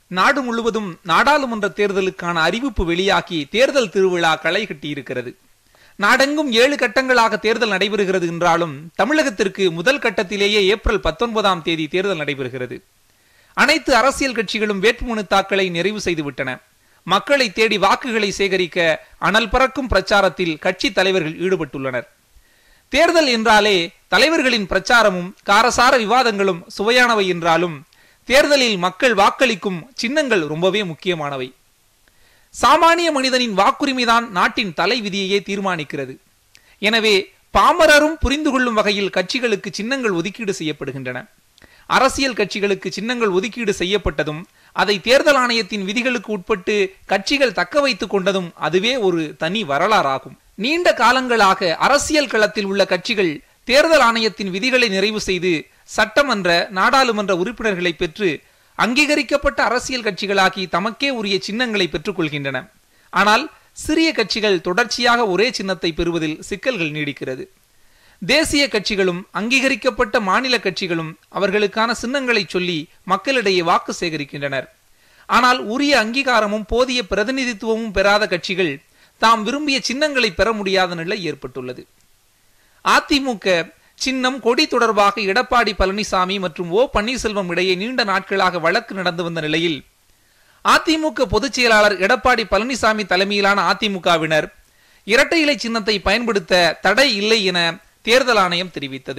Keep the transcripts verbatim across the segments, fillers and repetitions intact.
நாடு முழுவதும் நாடாளுமன்ற தேர்தலுக்கான அறிவிப்பு வெளியாகி தேர்தல் திருவிழா களை கட்டியிருக்கிறது. நாடெங்கும் ஏழு கட்டங்களாக தேர்தல் நடைபெறுகிறது என்றாலும் தமிழகத்திற்கு முதல் கட்டத்திலேயே ஏப்ரல் பத்தொன்பதாம் தேதி தேர்தல் நடைபெறுகிறது. அனைத்து அரசியல் கட்சிகளும் வேட்புமனு தாக்கலை நிறைவு செய்துவிட்டன. மக்களை தேடி வாக்குகளை சேகரிக்க அனல் பறக்கும் பிரச்சாரத்தில் கட்சி தலைவர்கள் ஈடுபட்டுள்ளனர். தேர்தல் என்றாலே தலைவர்களின் பிரச்சாரமும் காரசார விவாதங்களும் சுவையானவை என்றாலும் தேர்தலில் மக்கள் வாக்களிக்கும் சின்னங்கள் ரொம்பவே முக்கியமானவை. சாமானிய மனிதனின் வாக்குரிமைதான் நாட்டின் தலை விதியையே தீர்மானிக்கிறது. எனவே பாமரரும் புரிந்து கொள்ளும் வகையில் கட்சிகளுக்கு சின்னங்கள் ஒதுக்கீடு செய்யப்படுகின்றன. அரசியல் கட்சிகளுக்கு சின்னங்கள் ஒதுக்கீடு செய்யப்பட்டதும் அதை தேர்தல் ஆணையத்தின் விதிகளுக்கு உட்பட்டு கட்சிகள் தக்க வைத்துக் கொண்டதும் அதுவே ஒரு தனி வரலாறாகும். நீண்ட காலங்களாக அரசியல் களத்தில் உள்ள கட்சிகள் தேர்தல் ஆணையத்தின் விதிகளை நிறைவு செய்து சட்டமன்ற நாடாளுமன்ற உறுப்பினர்களை பெற்று அங்கீகரிக்கப்பட்ட அரசியல் கட்சிகளாகி தமக்கே உரிய சின்னங்களை பெற்றுக் கொள்கின்றன. ஆனால் சிறிய கட்சிகள் தொடர்ச்சியாக ஒரே சின்னத்தை பெறுவதில் சிக்கல்கள் நீடிக்கிறது. தேசிய கட்சிகளும் அங்கீகரிக்கப்பட்ட மாநில கட்சிகளும் அவர்களுக்கான சின்னங்களை சொல்லி மக்களிடையே வாக்கு சேகரிக்கின்றனர். ஆனால் உரிய அங்கீகாரமும் போதிய பிரதிநிதித்துவமும் பெறாத கட்சிகள் தாம் விரும்பிய சின்னங்களை பெற முடியாத நிலை ஏற்பட்டுள்ளது. அதிமுக சின்னம் கொடி தொடர்பாக எடப்பாடி பழனிசாமி மற்றும் ஓ பன்னீர்செல்வம் இடையே நீண்ட நாட்களாக வழக்கு நடந்து வந்த நிலையில் அதிமுக பொதுச் செயலாளர் எடப்பாடி பழனிசாமி தலைமையிலான அதிமுகவினர் இரட்டை இலை சின்னத்தை பயன்படுத்த தடை இல்லை என தேர்தல் ஆணையம் தெரிவித்தது.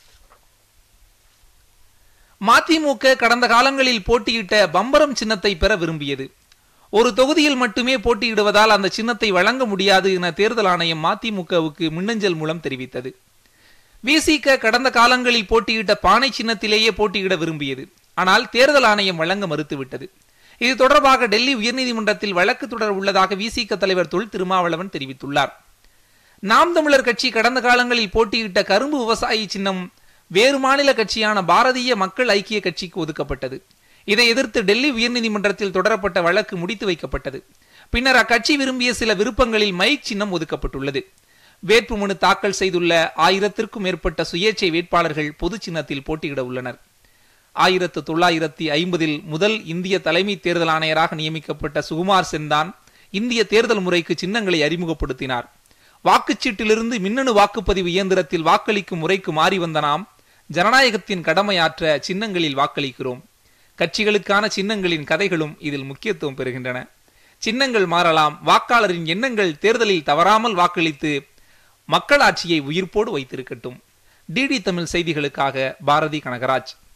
மதிமுக கடந்த காலங்களில் போட்டியிட்ட பம்பரம் சின்னத்தை பெற விரும்பியது. ஒரு தொகுதியில் மட்டுமே போட்டியிடுவதால் அந்த சின்னத்தை வழங்க முடியாது என தேர்தல் ஆணையம் மதிமுகவுக்கு மின்னஞ்சல் மூலம் தெரிவித்தது. விசிக கடந்த காலங்களில் போட்டியிட்ட பானை சின்னத்திலேயே போட்டியிட விரும்பியது. ஆனால் தேர்தல் ஆணையம் வழங்க மறுத்துவிட்டது. இது தொடர்பாக டெல்லி உயர்நீதிமன்றத்தில் வழக்கு தொடர உள்ளதாக விசிக தலைவர் தொல் திருமாவளவன் தெரிவித்துள்ளார். நாம் தமிழர் கட்சி கடந்த காலங்களில் போட்டியிட்ட கரும்பு விவசாயி சின்னம் வேறு மாநில கட்சியான பாரதிய மக்கள் ஐக்கிய கட்சிக்கு ஒதுக்கப்பட்டது. இதை எதிர்த்து டெல்லி உயர்நீதிமன்றத்தில் தொடரப்பட்ட வழக்கு முடித்து வைக்கப்பட்டது. பின்னர் அக்கட்சி விரும்பிய சில விருப்பங்களில் மைக் சின்னம் ஒதுக்கப்பட்டுள்ளது. வேட்புமனு தாக்கல் செய்துள்ள ஆயிரத்திற்கும் மேற்பட்ட சுயேட்சை வேட்பாளர்கள் பொது சின்னத்தில் போட்டியிட உள்ளனர். ஆயிரத்து தொள்ளாயிரத்தி ஐம்பதில் முதல் இந்திய தலைமை தேர்தல் ஆணையராக நியமிக்கப்பட்ட சுகுமார் சென் தான் இந்திய தேர்தல் முறைக்கு சின்னங்களை அறிமுகப்படுத்தினார். வாக்குச்சீட்டிலிருந்து மின்னணு வாக்குப்பதிவு இயந்திரத்தில் வாக்களிக்கும் முறைக்கு மாறி வந்த நாம் ஜனநாயகத்தின் கடமையாற்ற சின்னங்களில் வாக்களிக்கிறோம். கட்சிகளுக்கான சின்னங்களின் கதைகளும் இதில் முக்கியத்துவம் பெறுகின்றன. சின்னங்கள் மாறலாம், வாக்காளரின் எண்ணங்கள் தேர்தலில் தவறாமல் வாக்களித்து மக்களாட்சியை உயிர்ப்போடு வைத்திருக்கட்டும். டிடி தமிழ் செய்திகளுக்காக பாரதி கனகராஜ்.